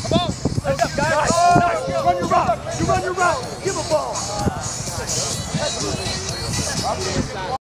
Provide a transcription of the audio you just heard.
Come on. Let's go, guys. Nice. Run your route. You run your route. Give a ball.